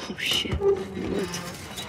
Oh shit, it worked.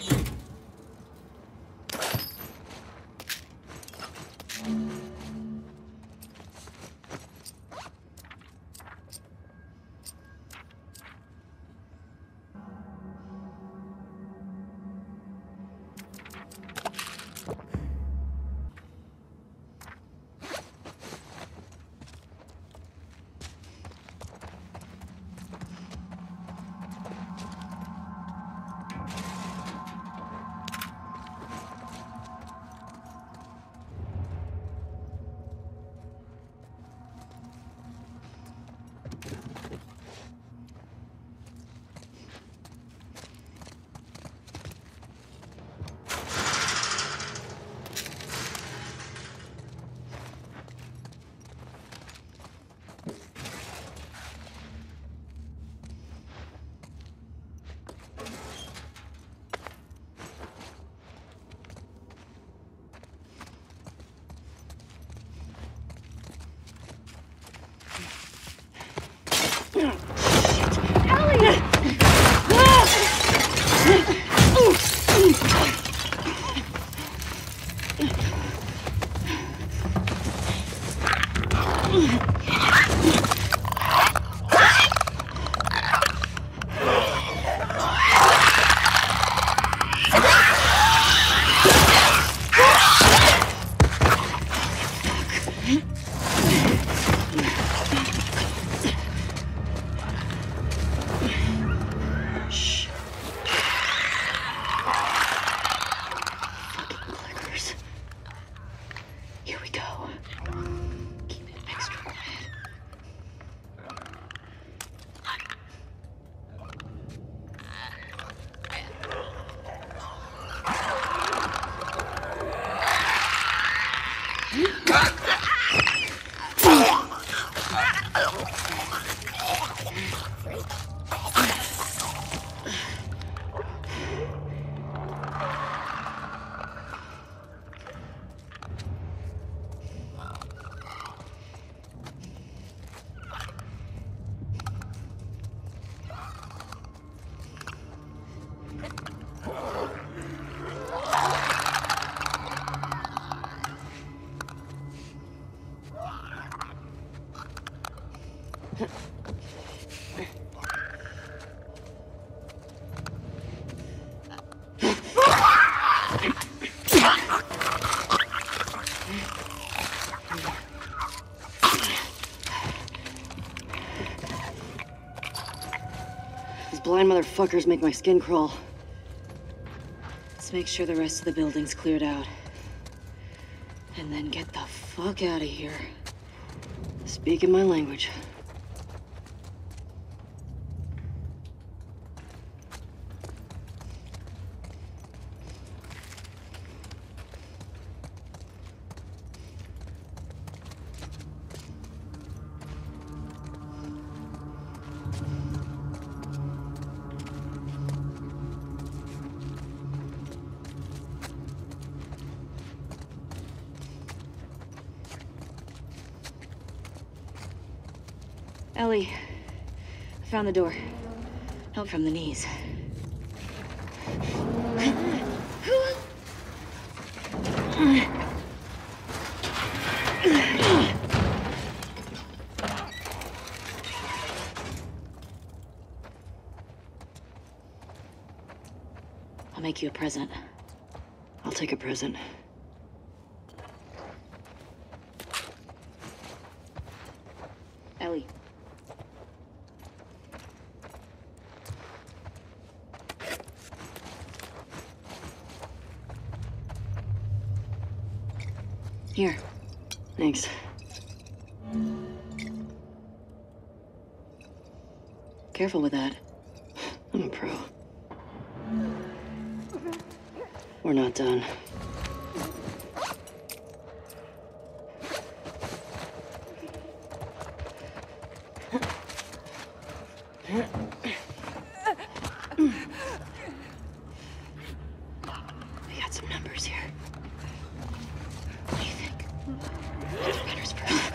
Blind motherfuckers make my skin crawl. Let's make sure the rest of the building's cleared out. And then get the fuck out of here. Speaking my language. Ellie, I found the door. Help from the knees. I'll make you a present. I'll take a present. Ellie. Here. Thanks. Careful with that. I'm a pro. We're not done. We got some numbers here. What do you think? Runners first.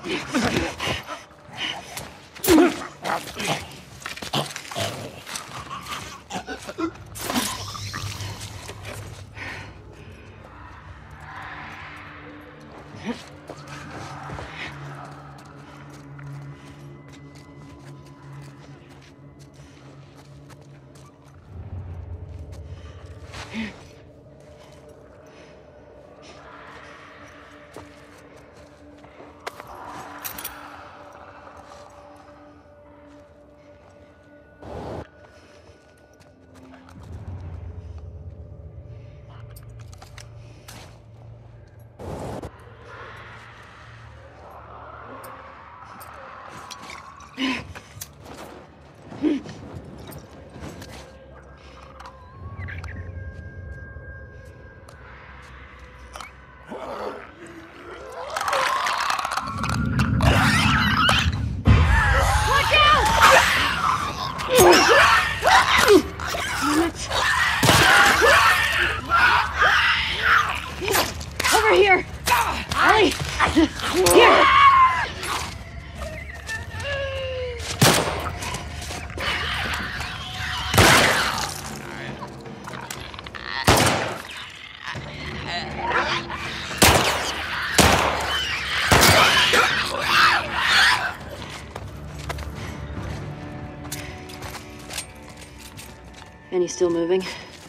Over here! Ellie! Here! Any still moving?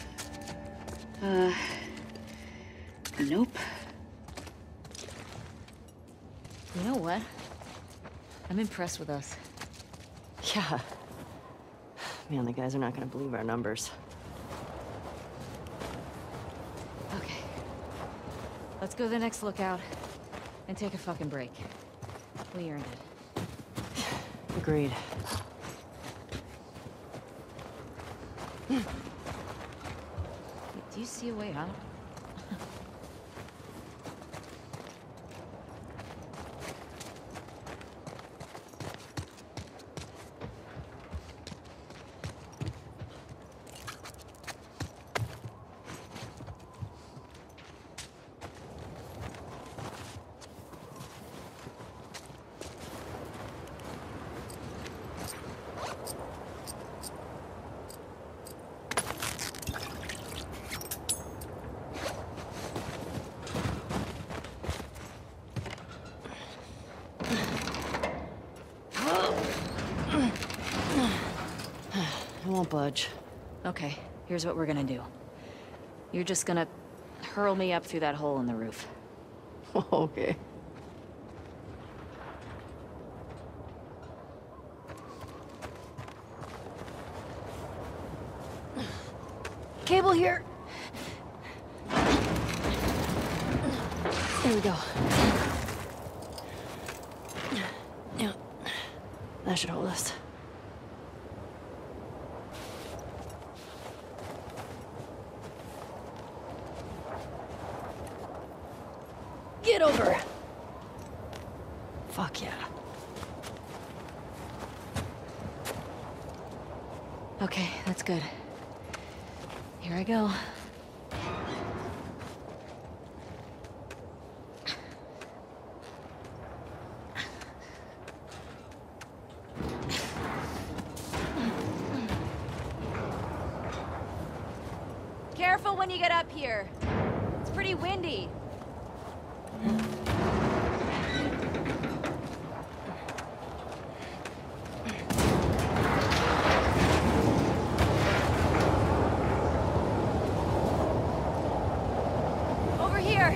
Nope. You know what? I'm impressed with us. Yeah. Man, the guys are not gonna believe our numbers. Okay. Let's go to the next lookout and take a fucking break. We earned it. Agreed. Do you see a way out? I won't budge. Okay, here's what we're gonna do. You're just gonna hurl me up through that hole in the roof. Okay. Cable here! There we go. Yeah. That should hold us. Get over! Fuck yeah. Okay, that's good. Here I go. Careful when you get up here. It's pretty windy. Over here.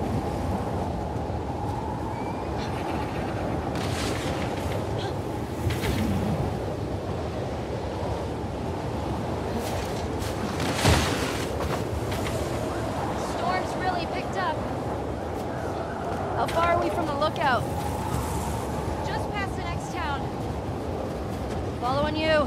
Storm's really picked up. How far are we from the lookout? Just past the next town. Following you.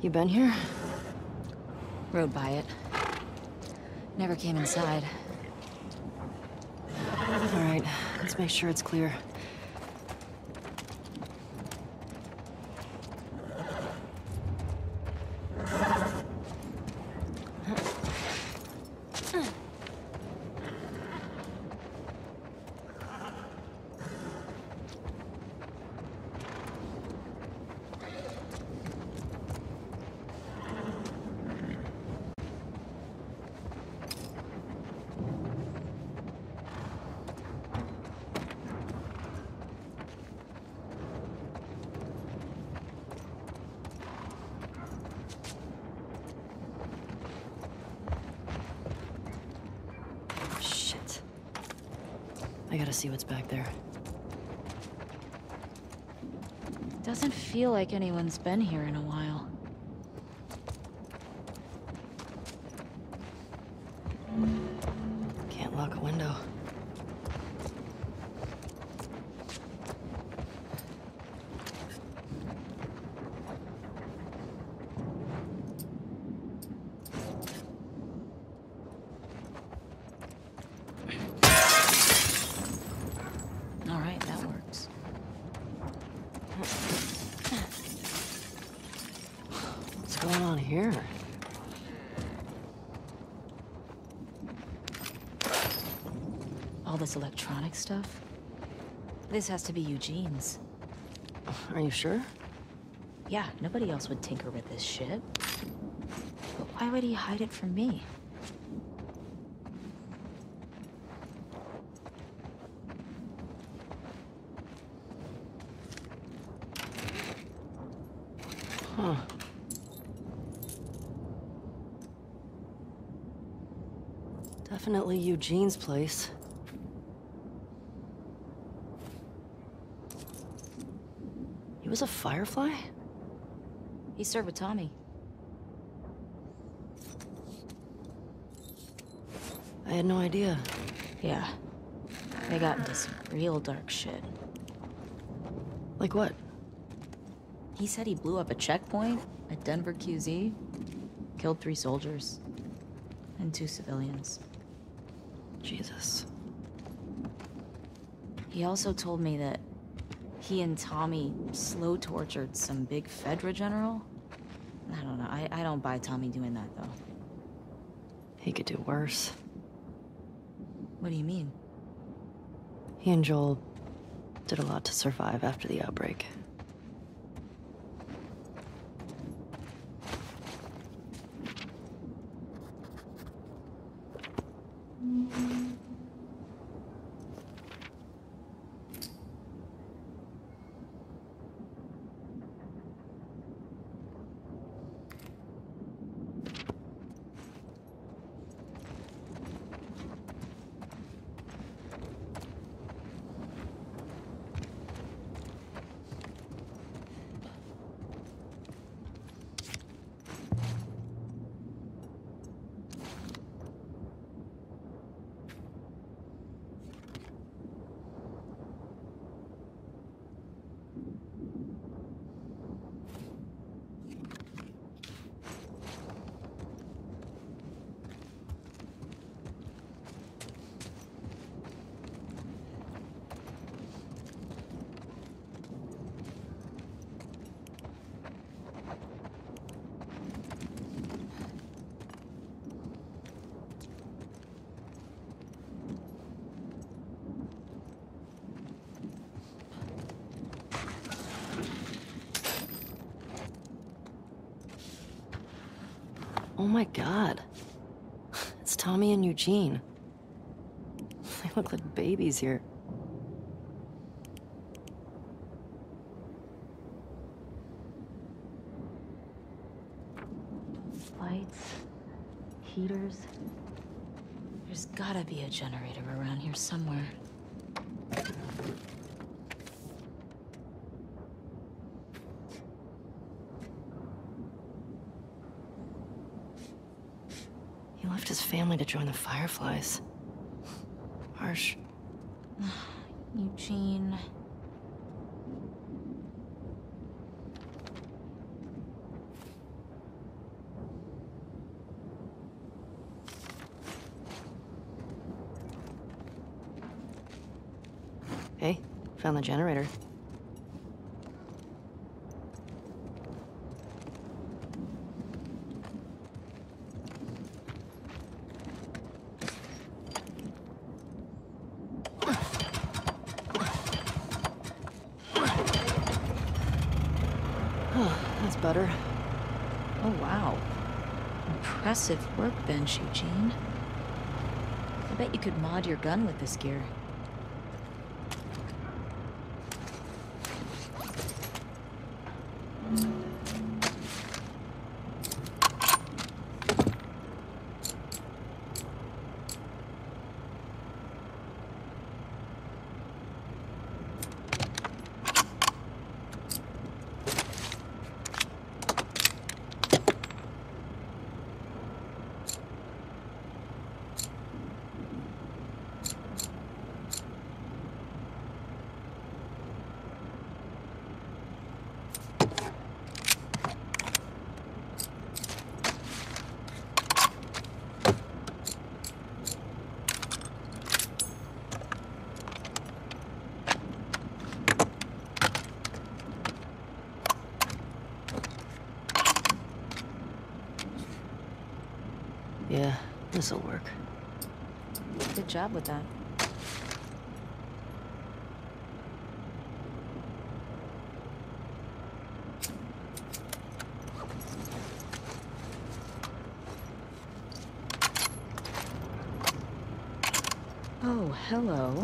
You been here? Rode by it. Never came inside. All right, let's make sure it's clear. I gotta see what's back there. Doesn't feel like anyone's been here in a while. Can't lock a window. Here. All this electronic stuff? This has to be Eugene's. Are you sure? Yeah, nobody else would tinker with this shit. But why would he hide it from me? Huh. Definitely Eugene's place. He was a firefly? He served with Tommy. I had no idea. Yeah. They got into some real dark shit. Like what? He said he blew up a checkpoint at Denver QZ, killed 3 soldiers, and 2 civilians. Jesus. He also told me that he and Tommy slow tortured some big Fedra general. I don't know. I don't buy Tommy doing that, though. He could do worse. What do you mean? He and Joel did a lot to survive after the outbreak. Oh my God. It's Tommy and Eugene. They look like babies here. Lights, heaters. There's gotta be a generator around here somewhere. He left his family to join the Fireflies. Harsh. Eugene. Hey, found the generator. That's better. Oh, wow. Impressive workbench, Eugene. I bet you could mod your gun with this gear. Yeah, this'll work. Good job with that. Oh, hello.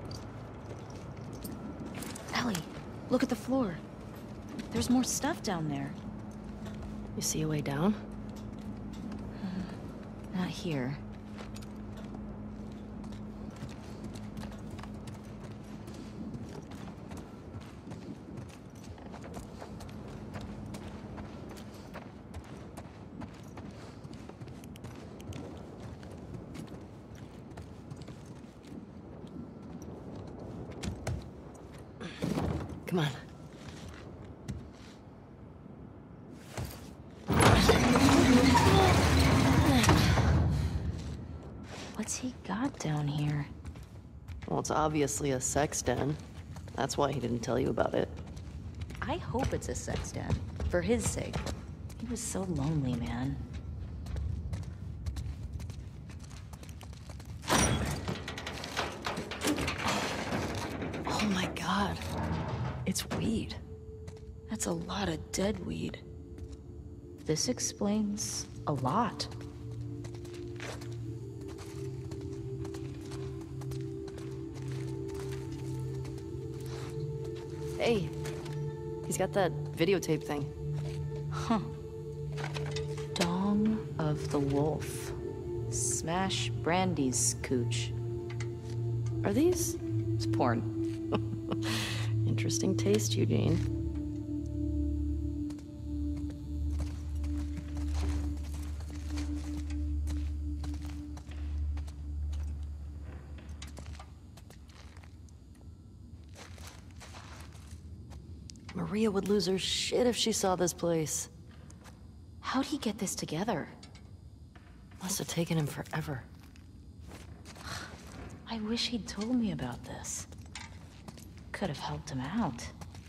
Ellie, look at the floor. There's more stuff down there. You see a way down? Not here. Come on. What's he got down here? Well, it's obviously a sex den. That's why he didn't tell you about it. I hope it's a sex den. For his sake. He was so lonely, man. Oh my god. It's weed. That's a lot of dead weed. This explains a lot. Hey, he's got that videotape thing. Huh. Dong of the Wolf. Smash Brandy's cooch. Are these? It's porn. Interesting taste, Eugene. Maria would lose her shit if she saw this place. How'd he get this together? Must have taken him forever. I wish he'd told me about this. Could have helped him out.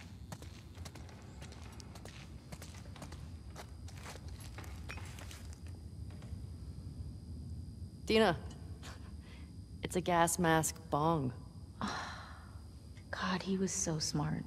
Dina, it's a gas mask bong. God, he was so smart.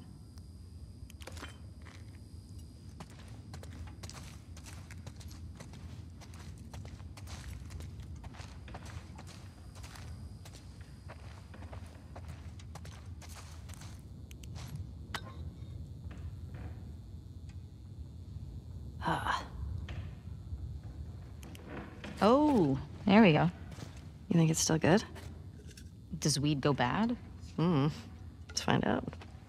Oh, there we go. You think it's still good? Does weed go bad? Let's find out.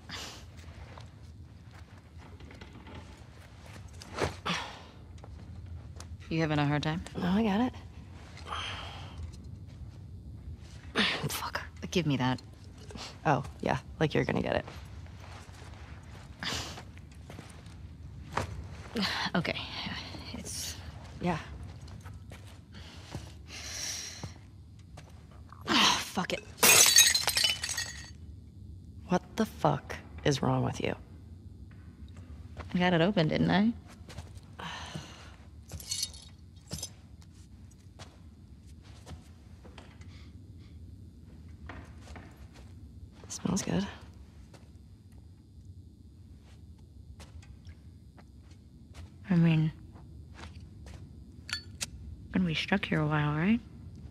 You having a hard time? No, I got it. Fuck. Give me that. Oh, yeah, like you're gonna get it. Okay. It's... Yeah. Fuck it. What the fuck is wrong with you? I got it open, didn't I? Smells good. I mean, gonna be stuck here a while, right?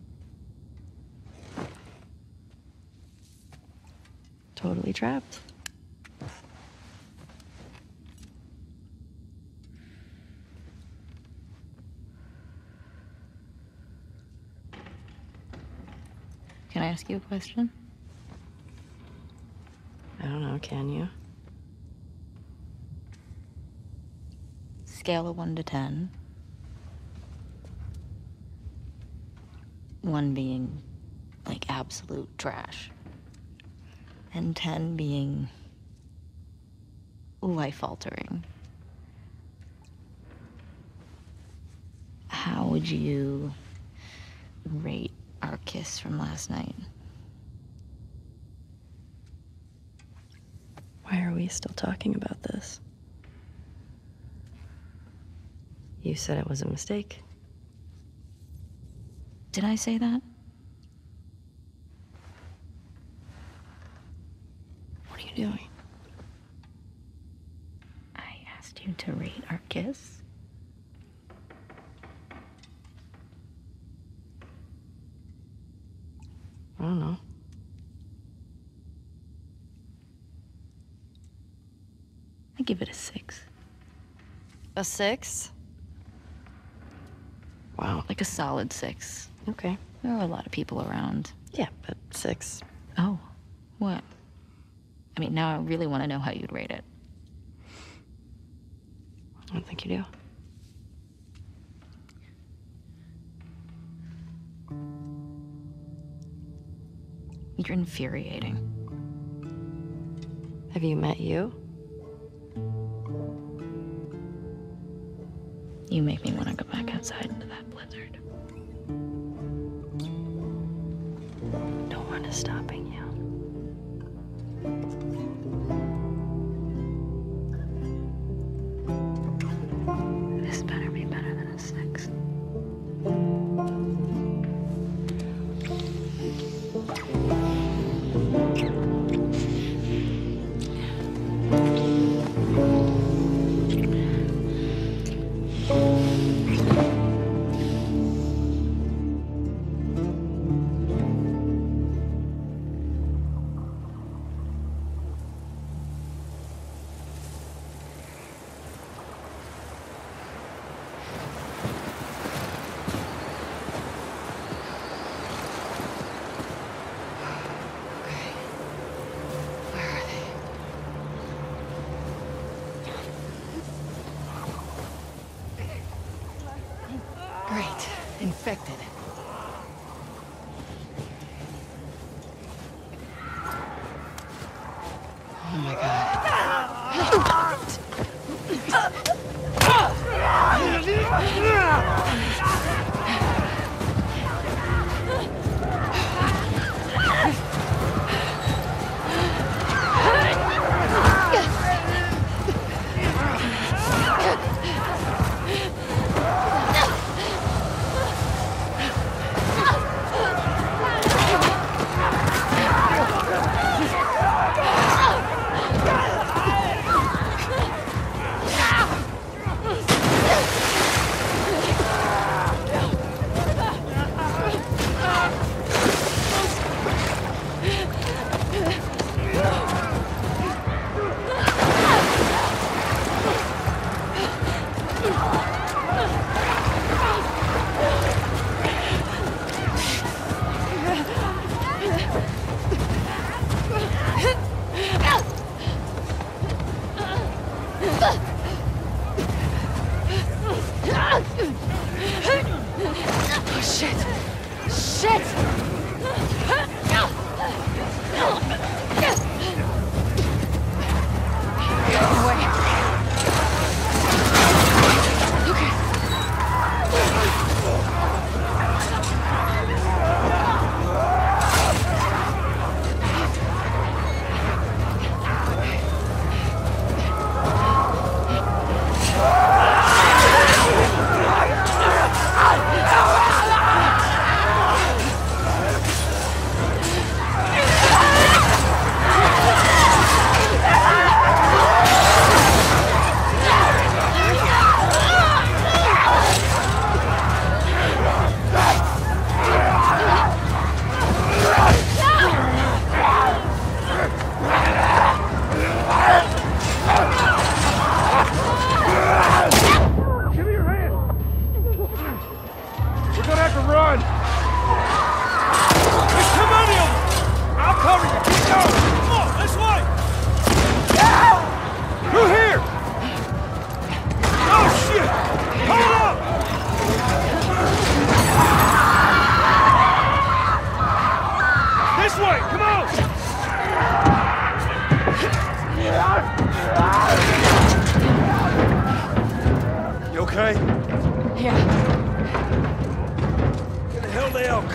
Totally trapped. Can I ask you a question? I don't know, can you? Scale of 1 to 10. 1 being, like, absolute trash. And 10 being life-altering. How would you rate our kiss from last night? Why are we still talking about this? You said it was a mistake. Did I say that? What are you doing? I asked you to rate our kiss. I don't know. I give it a 6. A 6? Wow. Like a solid 6. Okay. There are a lot of people around. Yeah, but 6. Oh, what? I mean, now I really want to know how you'd rate it. I don't think you do. You're infuriating. Have you met you? You make me want to go back outside into that blizzard. No one is stopping you. This better be better than a 6. Great. Infected. Oh my god.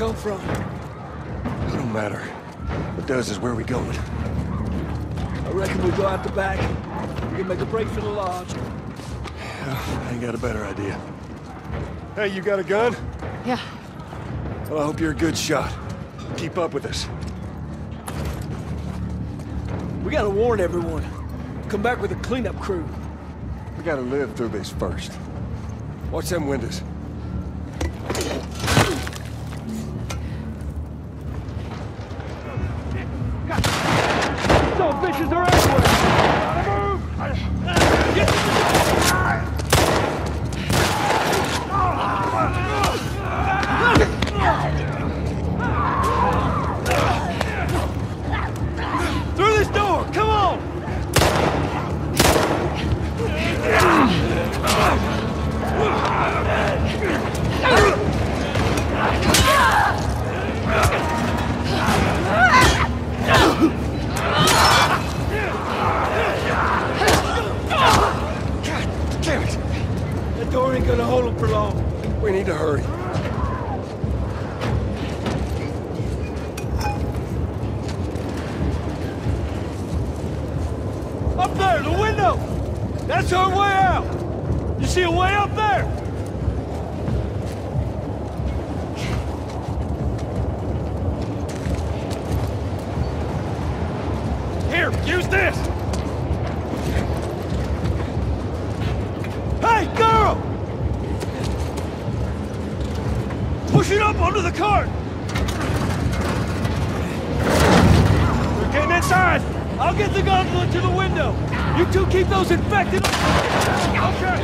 come from? It don't matter. What does is where we going. I reckon we go out the back. We can make a break for the lodge. Yeah, I ain't got a better idea. Hey, you got a gun? Yeah. Well, I hope you're a good shot. Keep up with us. We gotta warn everyone. Come back with a cleanup crew. We gotta live through this first. Watch them windows. Those bitches are everywhere! Through this door! Come on! Damn it! That door ain't gonna hold them for long. We need to hurry. Up there, the window! That's our way out! You see a way up there? Here, use this! Hey, girl! Push it up onto the cart! We're getting inside! I'll get the gondola to the window! You two keep those infected... Okay!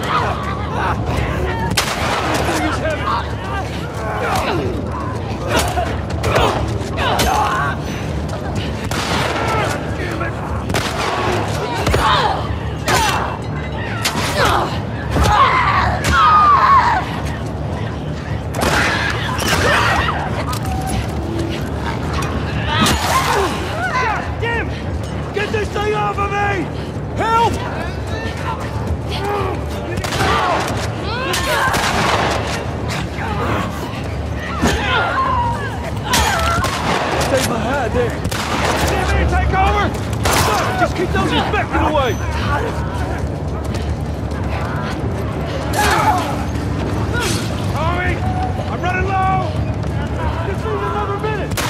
This thing is heavy! Damn it! Get this thing off of me! Help! Stay behind there. See me take over? No, just keep those infected away. Tommy, I'm running low. Just need another minute.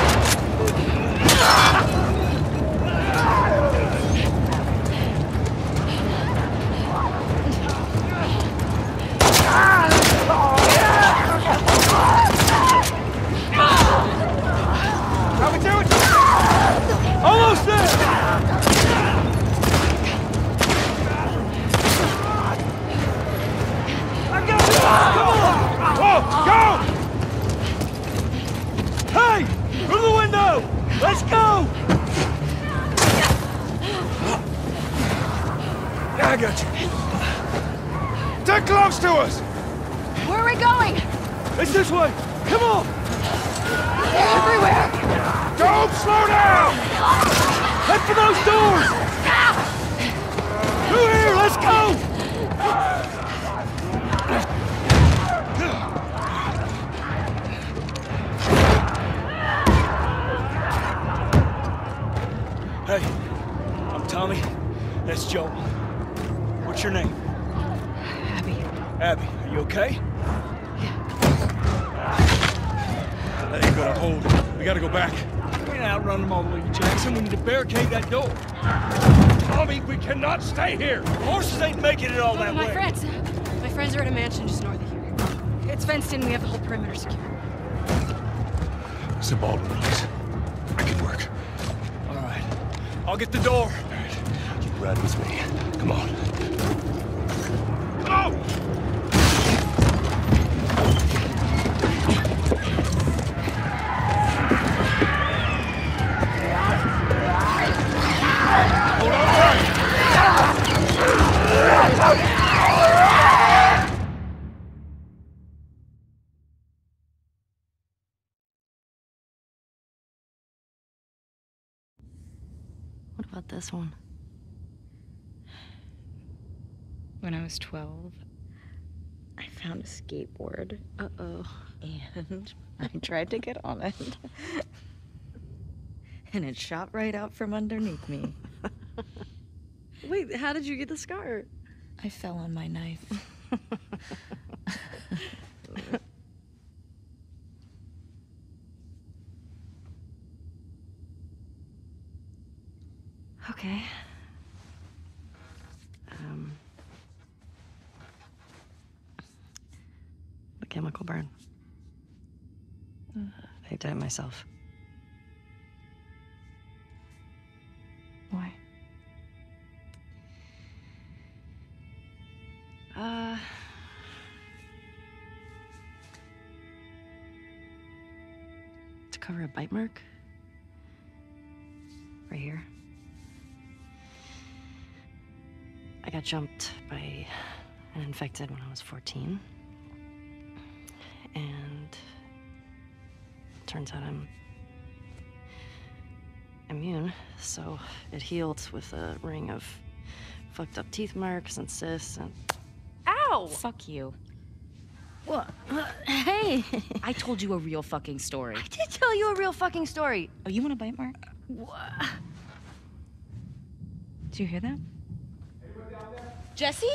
How we doing? Almost there! I got you! Come on! Whoa, go! Hey! Through the window! Let's go! I got you. They're close to us! Where are we going? It's this way! Come on! They're everywhere! Don't slow down! Head for those doors! Through here! Let's go! Hey, I'm Tommy. That's Joel. What's your name? Abby. Abby, are you okay? That ain't gonna hold. We gotta go back. We ain't outrun them all the way to Jackson. We need to barricade that door. Tommy, we cannot stay here. Horses ain't making it all that My way. friends are at a mansion just north of here. It's fenced in. We have the whole perimeter secure. It's a Baldwin place. I can work. All right. I'll get the door. All right. Keep riding with me. Come on. Go! Hold on tight! What about this one? When I was 12, I found a skateboard. Uh-oh. And I tried to get on it. And it shot right out from underneath me. Wait, how did you get the scar? I fell on my knife. Okay. The chemical burn. I did it myself. Why? To cover a bite mark. Right here. I got jumped by an infected when I was 14. And turns out I'm immune, so it healed with a ring of fucked up teeth marks and cysts and... Ow! Fuck you. What? Hey! I told you a real fucking story. I did tell you a real fucking story. Oh, you want a bite mark? What? Did you hear that? Jesse?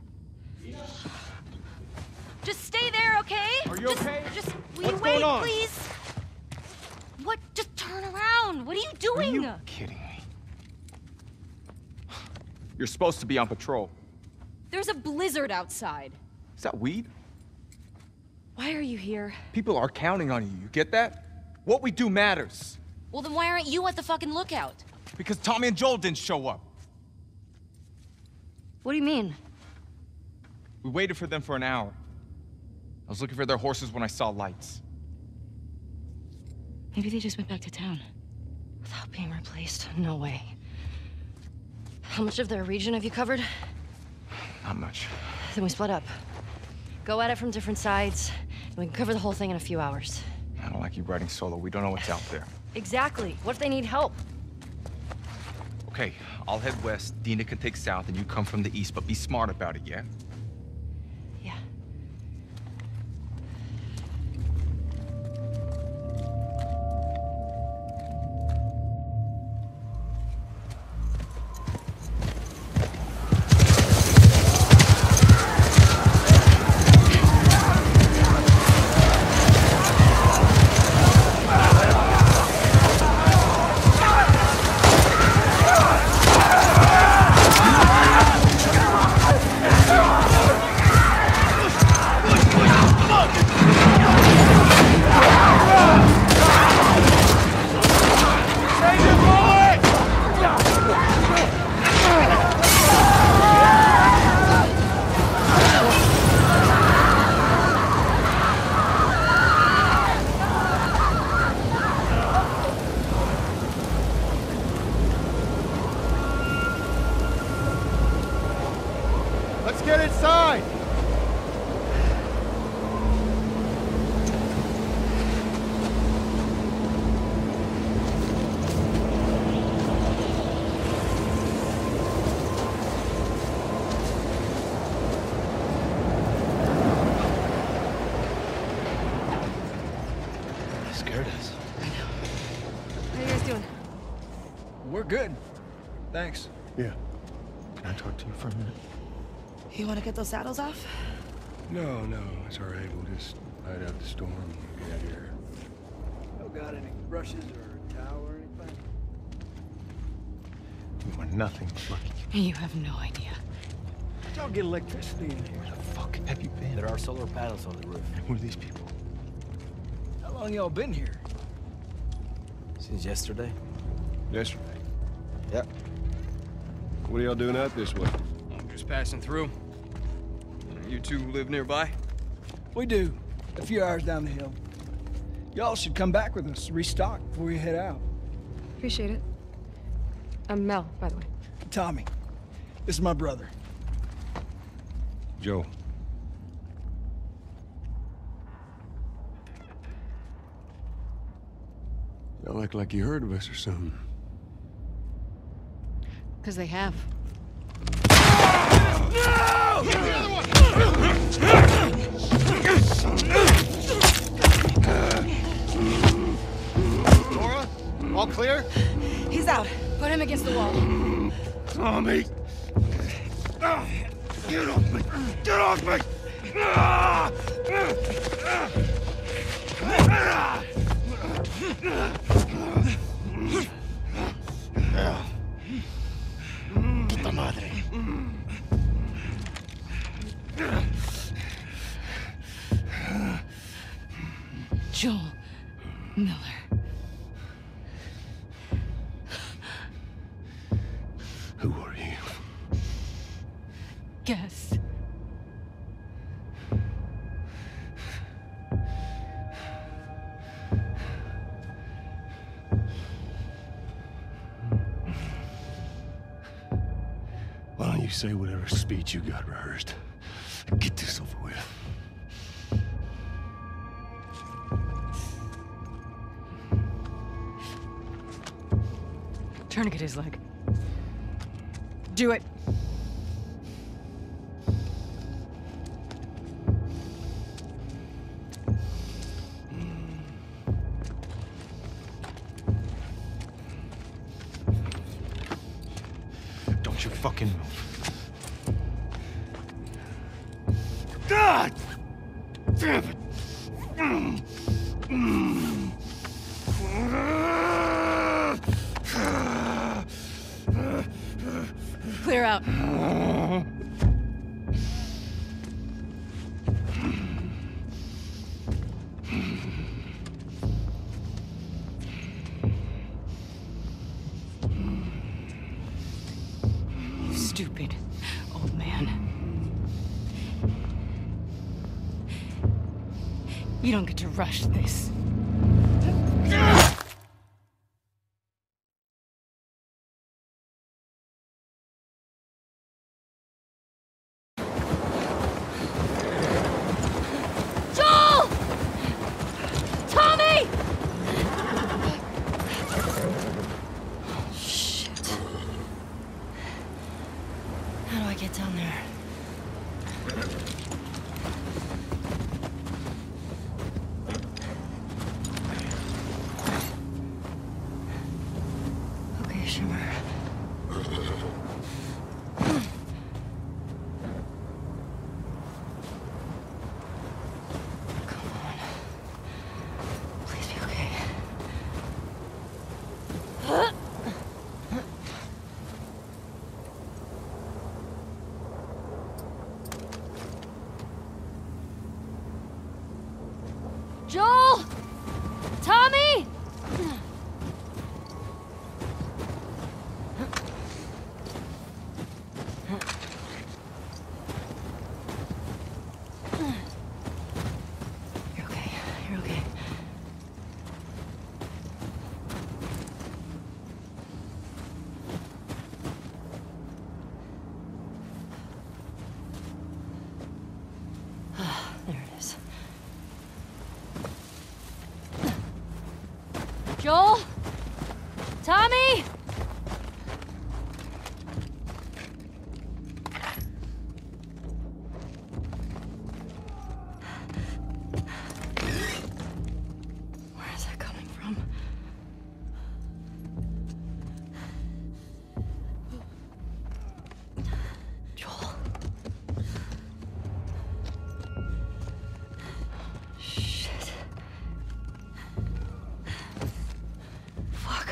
Just stay there, okay? Are you okay? Just will What's you wait, going on? please? What? Just turn around. What are you doing? Are you kidding me? You're supposed to be on patrol. There's a blizzard outside. Is that weed? Why are you here? People are counting on you. You get that? What we do matters. Well, then why aren't you at the fucking lookout? Because Tommy and Joel didn't show up. What do you mean? We waited for them for an hour. I was looking for their horses when I saw lights. Maybe they just went back to town. Without being replaced? No way. How much of their region have you covered? Not much. Then we split up. Go at it from different sides, and we can cover the whole thing in a few hours. I don't like you riding solo. We don't know what's out there. Exactly. What if they need help? Okay, I'll head west. Dina can take south, and you come from the east, but be smart about it, yeah? Yeah. Let's get inside! They scared us. How you guys doing? We're good. Thanks. Yeah. Can I talk to you for a minute? You want to get those saddles off? No, it's all right. We'll just ride out the storm and get out of here. No got any brushes or a towel or anything? We want nothing but lucky. You have no idea. Y'all get electricity in here. Where the fuck have you been? There are solar panels on the roof. And who are these people? How long y'all been here? Since yesterday? Yesterday. Yep. What are y'all doing out this way? I'm just passing through. You two live nearby? We do. A few hours down the hill. Y'all should come back with us, restock before we head out. Appreciate it. I'm Mel, by the way. Tommy, this is my brother. Joe. Y'all act like you heard of us or something. Because they have. All clear? He's out. Put him against the wall. Tommy! Get off me! Get off me! Puta madre. Joel Miller. Who are you? Guess. Why don't you say whatever speech you got rehearsed? Get this over with. Tourniquet his leg. Do it. Don't you fucking move. God! Damn it! Clear out. You stupid old man. You don't get to rush this. Get down there. Okay, Shimmer. Come on. Please be okay. Joel! Tommy! You're okay. You're okay. There it is. Joel? Tommy? Where is that coming from? Joel. Shit. Fuck.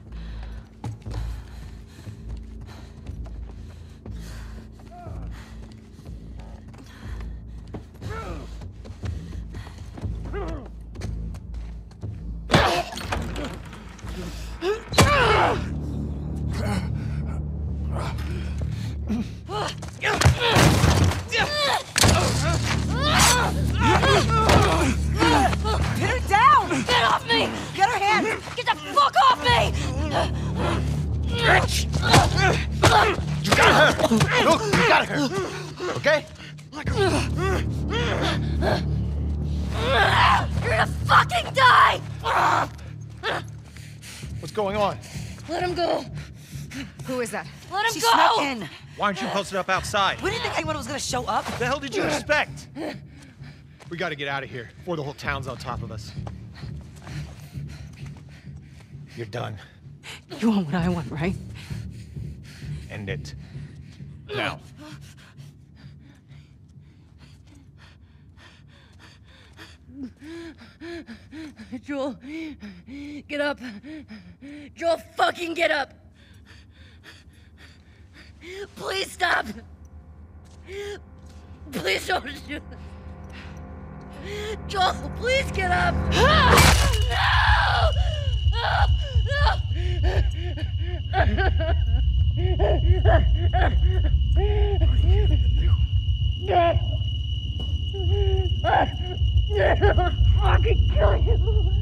Get her down! Get off me! Get her hand! Get the fuck off me! Bitch! You got her! Look, you got her! Okay? You're gonna fucking die! What's going on? Let him go! Who is that? Let him She go! snuck in. Why aren't you posted up outside? What do you think anyone was gonna show up? What the hell did you expect? We gotta get out of here before the whole town's on top of us. You're done. You want what I want, right? End it. Now. Joel, get up. Joel, fucking get up. Please stop. Please don't shoot. Joel, please get up. No! I'll fucking kill you.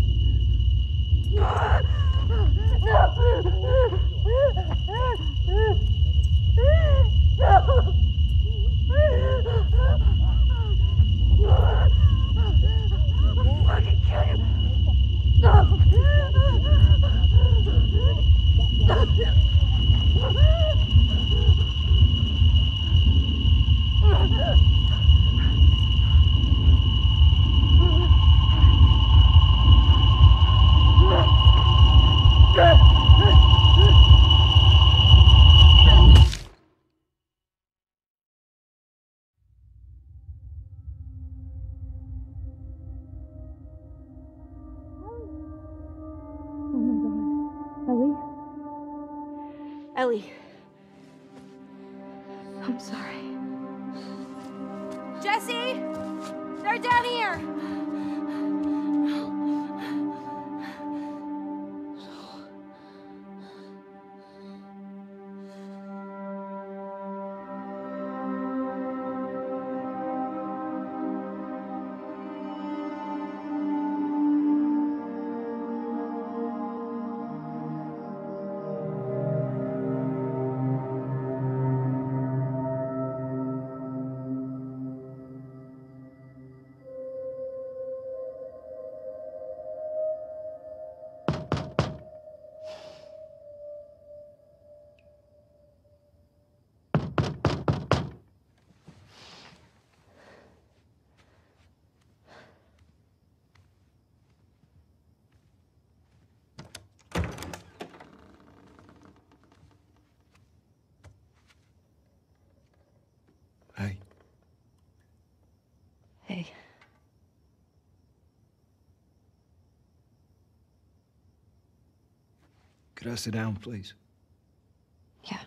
Ellie. I'm sorry. Jesse! They're down here! Hey. Hey. Could I sit down, please? Yeah.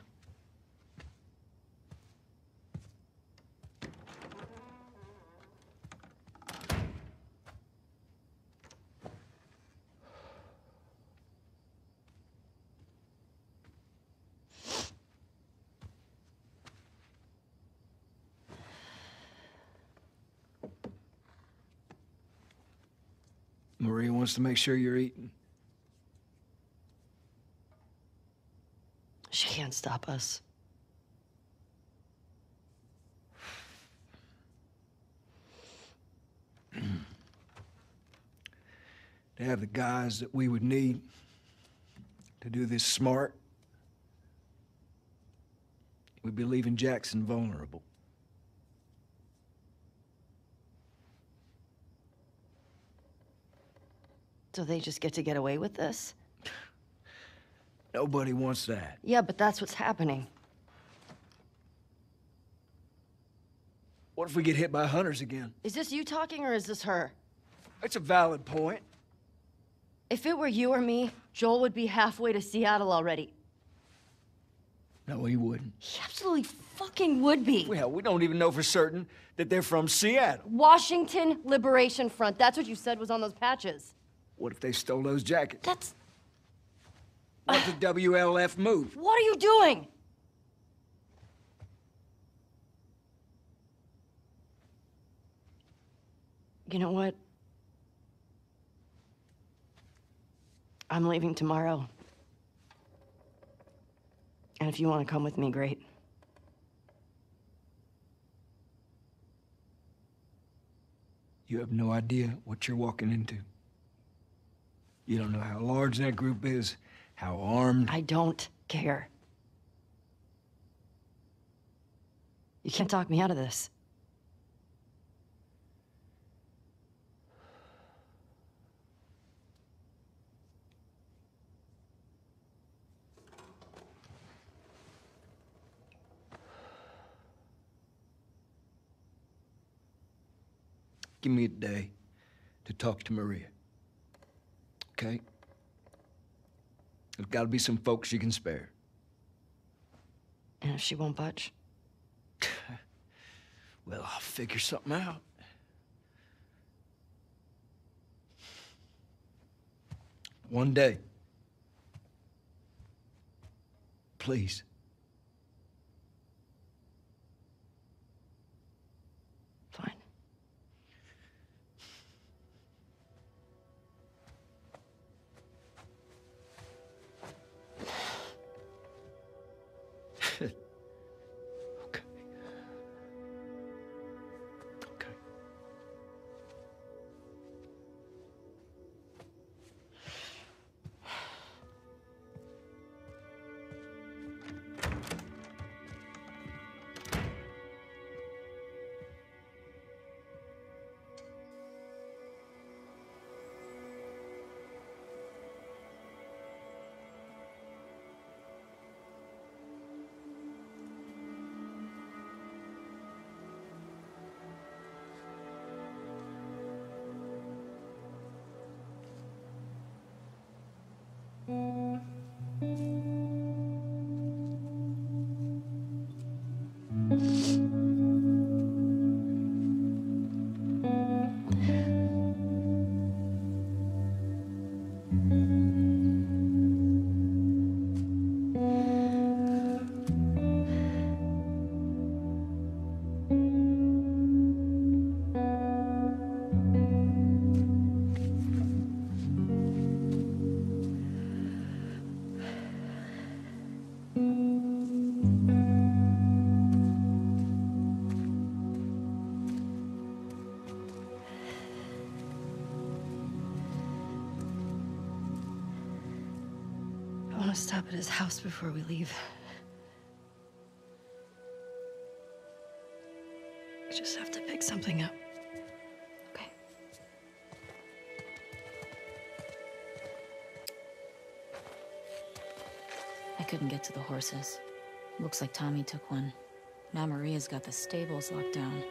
Maria wants to make sure you're eating. She can't stop us. To have the guys that we would need to do this smart, we'd be leaving Jackson vulnerable. So they just get to get away with this? Nobody wants that. Yeah, but that's what's happening. What if we get hit by hunters again? Is this you talking or is this her? It's a valid point. If it were you or me, Joel would be halfway to Seattle already. No, he wouldn't. He absolutely fucking would be. Well, we don't even know for certain that they're from Seattle. Washington Liberation Front. That's what you said was on those patches. What if they stole those jackets? That's... What's the WLF move? What are you doing? You know what? I'm leaving tomorrow. And if you want to come with me, great. You have no idea what you're walking into. You don't know how large that group is, how armed. I don't care. You can't talk me out of this. Give me a day to talk to Maria. Okay? There's gotta be some folks you can spare. And if she won't budge? Well, I'll figure something out. One day. Please. Fine. Okay. Okay. I want to stop at his house before we leave. We just have to pick something up. Okay. I couldn't get to the horses. Looks like Tommy took one. Now Maria's got the stables locked down.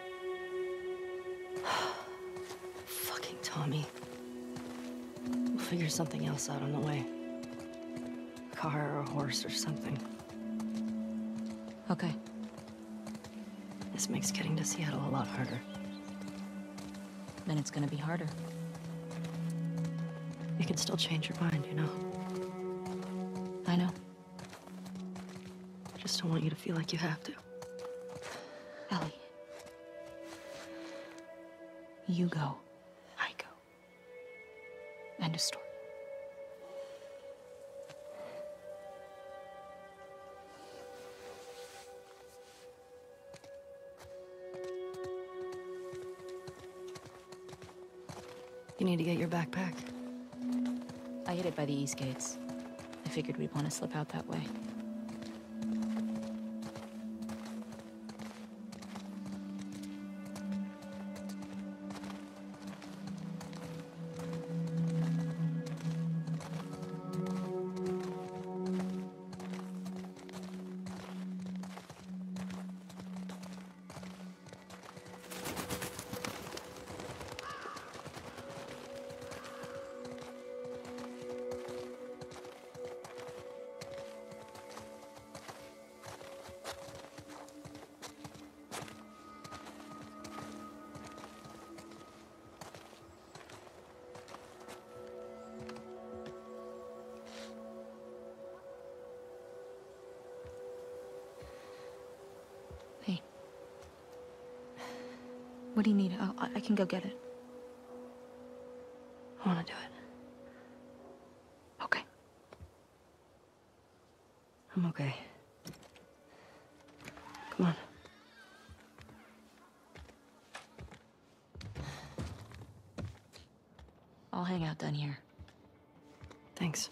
Fucking Tommy. We'll figure something else out on the way. A car or a horse or something. Okay. This makes getting to Seattle a lot harder. Then it's gonna be harder. You can still change your mind, you know? I know. I just don't want you to feel like you have to. Ellie. You go. I go. End of story. You need to get your backpack. I hid it by the east gates. I figured we'd want to slip out that way. Hey. What do you need? I can go get it. I want to do it. Okay. I'm okay. Come on. I'll hang out down here. Thanks.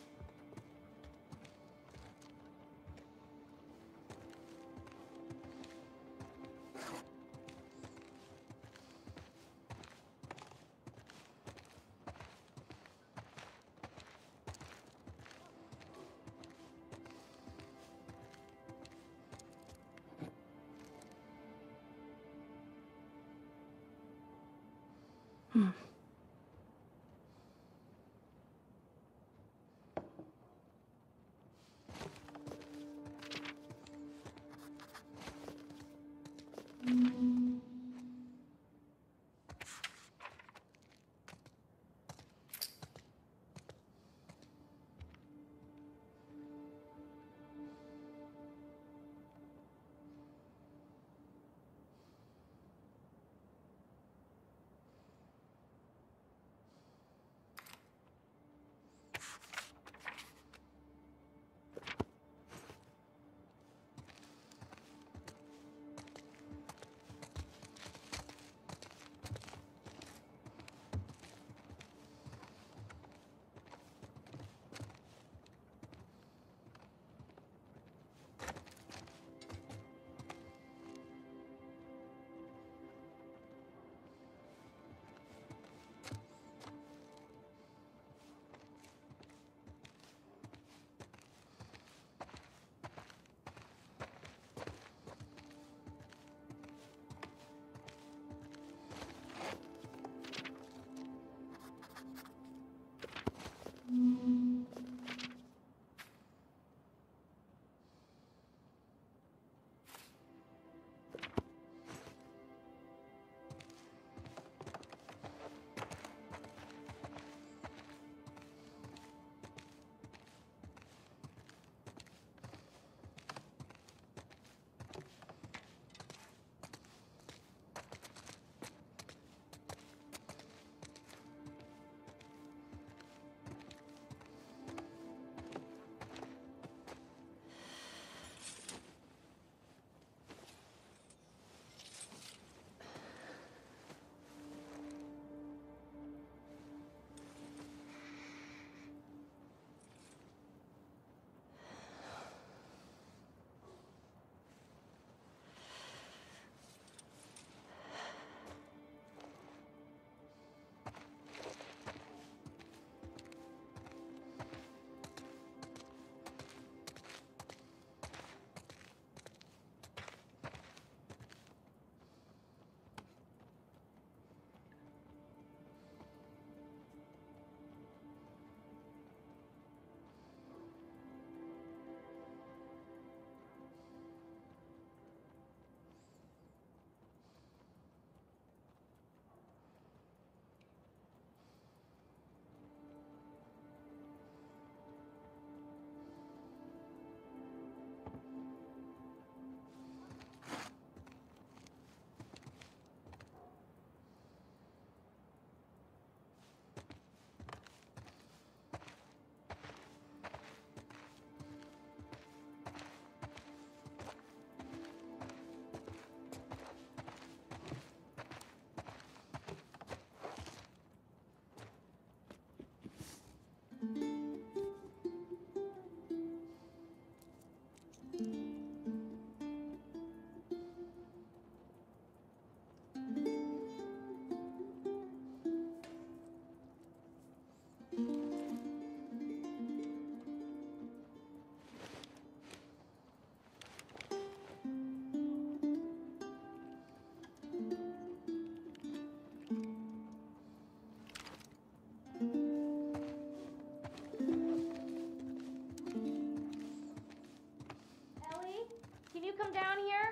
Come down here?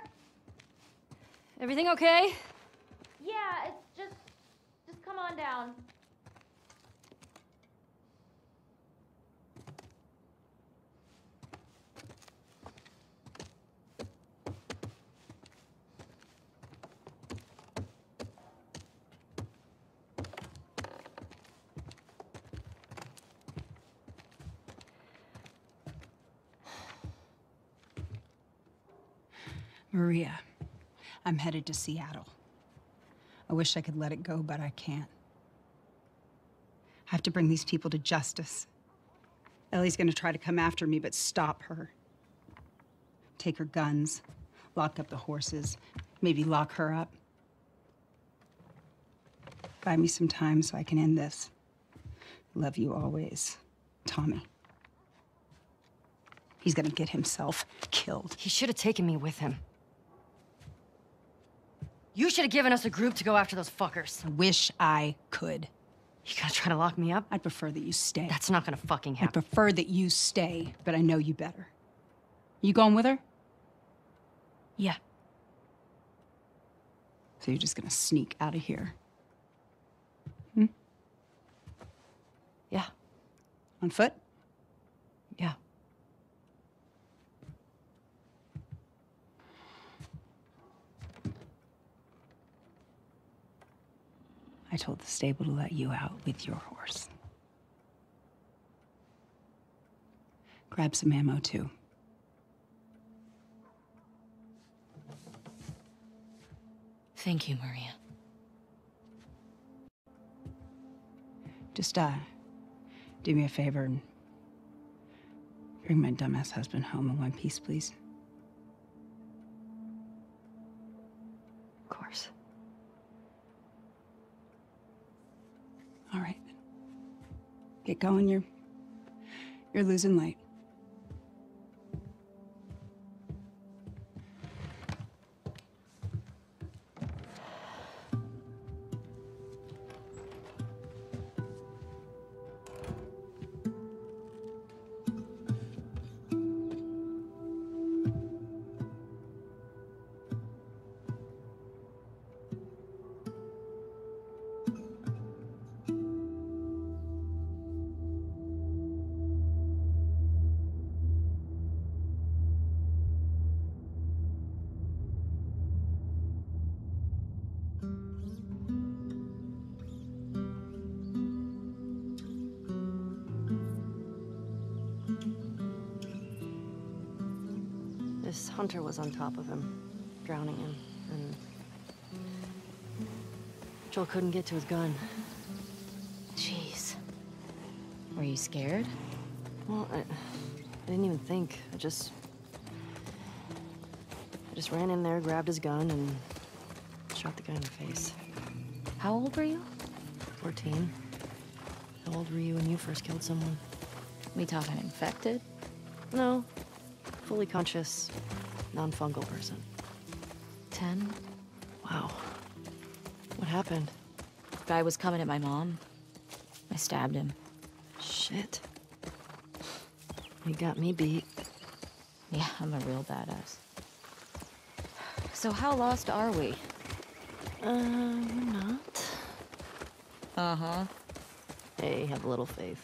Everything okay? Yeah, it's just come on down. Maria, I'm headed to Seattle. I wish I could let it go, but I can't. I have to bring these people to justice. Ellie's gonna try to come after me, but stop her. Take her guns, lock up the horses, maybe lock her up. Buy me some time so I can end this. Love you always, Tommy. He's gonna get himself killed. He should have taken me with him. You should have given us a group to go after those fuckers. I wish I could. You gonna try to lock me up? I'd prefer that you stay. That's not gonna fucking I happen. prefer that you stay, but I know you better. You going with her? Yeah. So you're just gonna sneak out of here? Yeah. On foot? Yeah. I told the stable to let you out with your horse. Grab some ammo, too. Thank you, Maria. Just, do me a favor and bring my dumbass husband home in one piece, please. Of course. All right. Get going, you're losing light. This hunter was on top of him, drowning him, and Joel couldn't get to his gun. Jeez. Were you scared? Well, I didn't even think. I just ran in there, grabbed his gun, and shot the guy in the face. How old were you? 14. How old were you when you first killed someone? We talking infected? No. Fully conscious, non-fungal person. 10? Wow. What happened? Guy was coming at my mom. I stabbed him. Shit. You got me beat. Yeah, I'm a real badass. So how lost are we? Not. Uh-huh. Hey, have a little faith.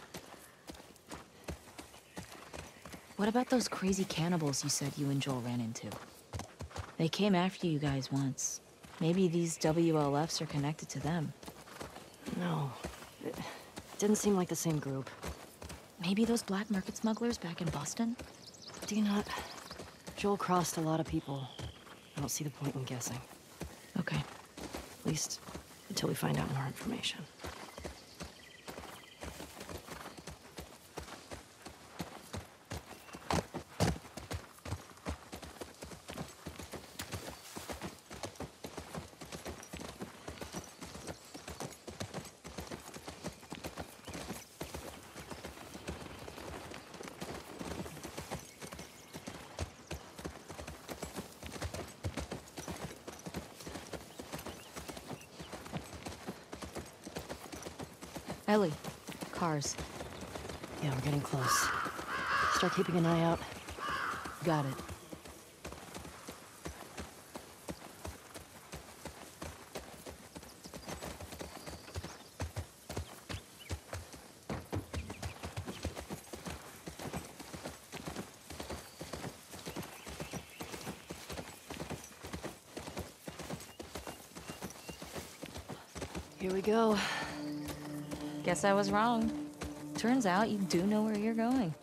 What about those crazy cannibals you said you and Joel ran into? They came after you guys once. Maybe these WLFs are connected to them. No. It didn't seem like the same group. Maybe those black market smugglers back in Boston? Do you not? Joel crossed a lot of people. I don't see the point in guessing. Okay. At least until we find out more information. Ellie, cars. Yeah, we're getting close. Start keeping an eye out. Got it. Here we go. Guess I was wrong. Turns out you do know where you're going.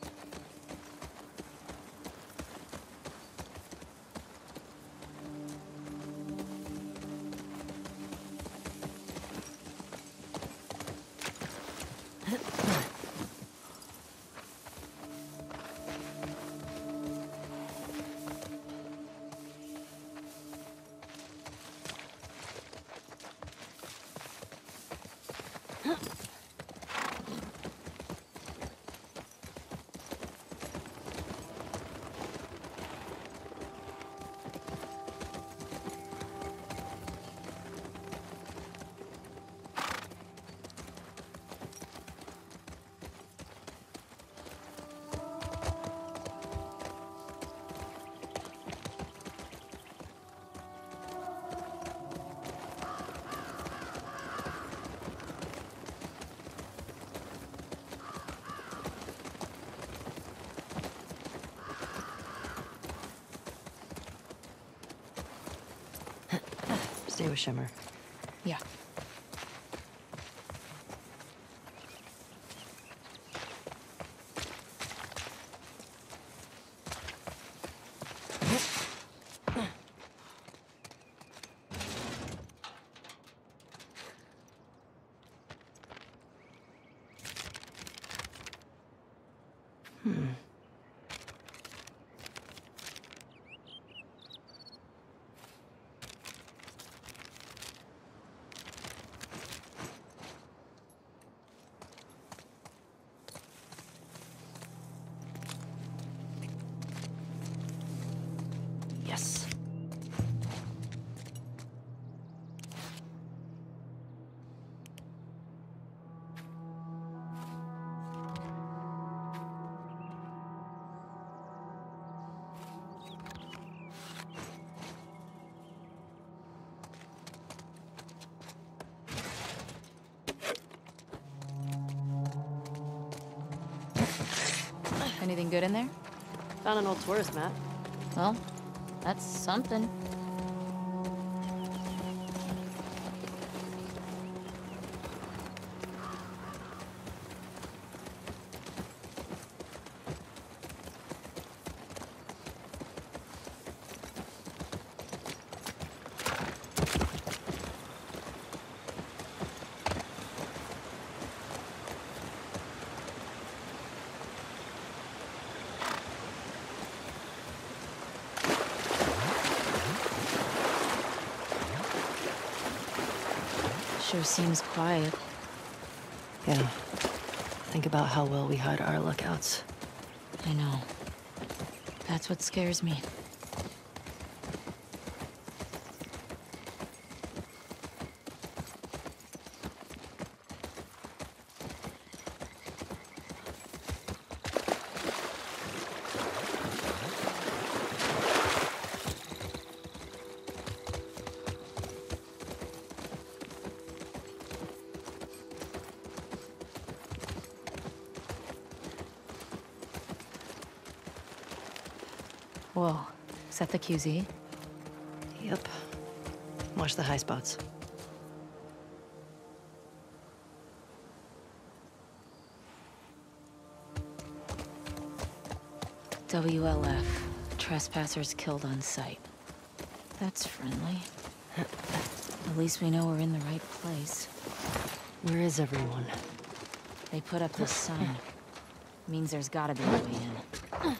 Stay with Shimmer. Yeah. Yes. Anything good in there? Found an old tourist map. Well, that's something. Sure seems quiet. Yeah. Think about how well we hide our lookouts. I know. That's what scares me. Whoa, is that the QZ? Yep. Watch the high spots. WLF. Trespassers killed on sight. That's friendly. At least we know we're in the right place. Where is everyone? They put up this sign. Means there's gotta be a way in.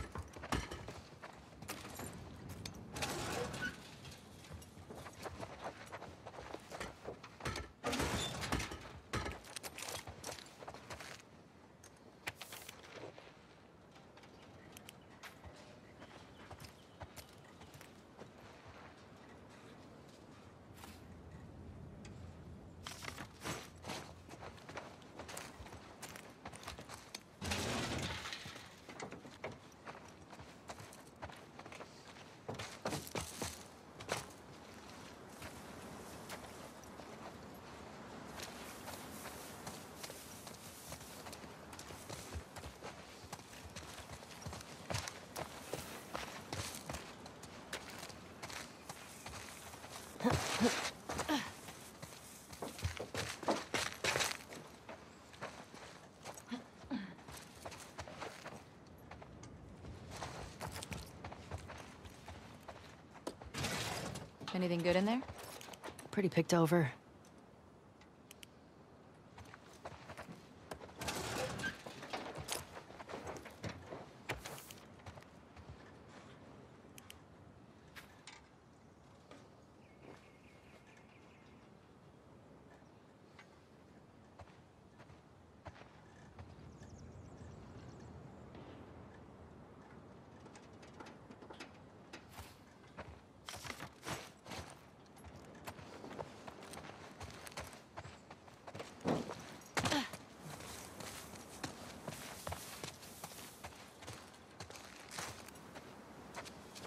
Anything good in there? Pretty picked over.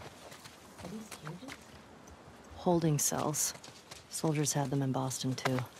Holding cells. Soldiers had them in Boston, too.